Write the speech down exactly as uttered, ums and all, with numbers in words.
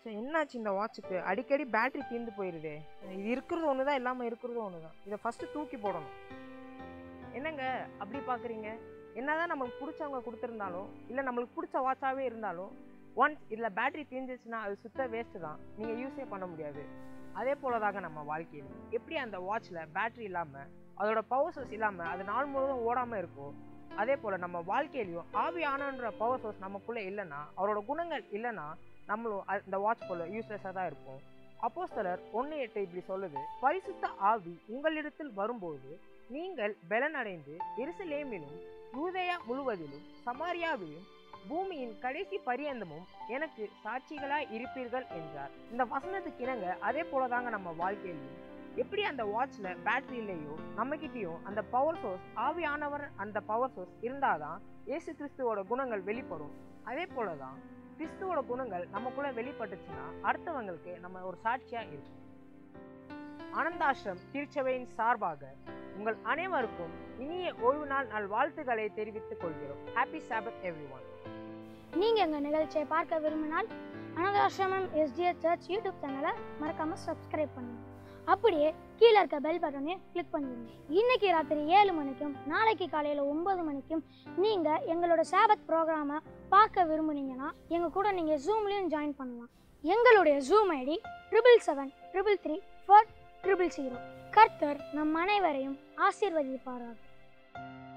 சரி, என்னாச்சு இந்த வாட்சுக்கு? அடிக்கடி பேட்டரி தீர்ந்து போயிடுதே. இது இருக்கிறது ஒன்று தான், இல்லாமல் இருக்கிறது ஒன்று தான். இதை ஃபஸ்ட்டு தூக்கி போடணும். என்னங்க அப்படி பார்க்குறீங்க? என்னதான் நம்மளுக்கு பிடிச்சவங்க கொடுத்துருந்தாலும், இல்லை நம்மளுக்கு பிடிச்ச வாட்சாகவே இருந்தாலும், ஒன்ஸ் இதில் பேட்டரி தீர்ந்துச்சுன்னா அது சுத்த வேஸ்ட்டு தான், நீங்கள் யூஸே பண்ண முடியாது. அதே போல தாங்க நம்ம வாழ்க்கையில் எப்படி அந்த வாட்சில் பேட்டரி இல்லாமல், அதோட பவர் சோர்ஸ் இல்லாமல் அது நாள் முழுவதும் ஓடாமல் இருக்கும், அதே போல் நம்ம வாழ்க்கையிலையும் ஆவியானன்ற பவர் சோர்ஸ் நமக்குள்ளே இல்லைன்னா, அவரோட குணங்கள் இல்லைன்னா நம்மளும் அந்த வாட்ச் போல் யூஸ்லெஸ்ஸாக தான் இருப்போம். அப்போஸ்தலர் ஒன்று எட்டு இப்படி சொல்லுது, பரிசுத்த ஆவி உங்களிடத்தில் வரும்போது நீங்கள் பலனடைந்து எருசலேமிலும் யூதேயா முழுவதிலும் சமாரியாவிலும் பூமியின் கடைசி பரியந்தமும் எனக்கு சாட்சிகளாய் இருப்பீர்கள் என்றார். இந்த வசனத்துக்கு இணங்க அதே போல தாங்க நம்ம வாழ்க்கையிலையும் எப்படி அந்த வாட்ச்ல பேட்டரி இல்லையோ, நம்மகிட்டயும் அந்த பவர் சோர்ஸ் ஆவியானவர் அந்த பவர் சோர்ஸ் இருந்தாதான் இயேசு கிறிஸ்துவோட குணங்கள் வெளிப்படும். அதே போலதான் கிறிஸ்துவோட குணங்கள் நமக்குள்ள வெளிப்பட்டுச்சுன்னா அடுத்தவங்களுக்கு நம்ம ஒரு சாட்சியா இருக்கும். ஆனந்த ஆசிரம் திருச்சபையின் சார்பாக உங்கள் அனைவருக்கும் இனிய ஓய்வு நாள் நாள் வாழ்த்துக்களை தெரிவித்துக் கொள்கிறோம். Happy Sabbath everyone. நீங்க எங்க நிகழ்ச்சியை பார்க்க விரும்பினால் Anantha Ashramam SDA church YouTube சேனலை மறக்காம சப்ஸ்கிரைப் பண்ணுங்க. அப்படியே கீழே இருக்க பெல் பட்டனை கிளிக் பண்ணிடுங்க. இன்னைக்கு ராத்திரி ஏழு மணிக்கும் நாளைக்கு காலையில ஒன்பது மணிக்கும் நீங்க எங்களோட சாபத் ப்ரோக்ராமை பார்க்க விரும்புனீங்கன்னா எங்க கூட நீங்க ஜூம்லயும் ஜாயின் பண்ணலாம். எங்களுடைய zoom ID triple seven triple three four triple zero. கர்த்தர் நம் அனைவரையும் ஆசீர்வதிப்பாராக.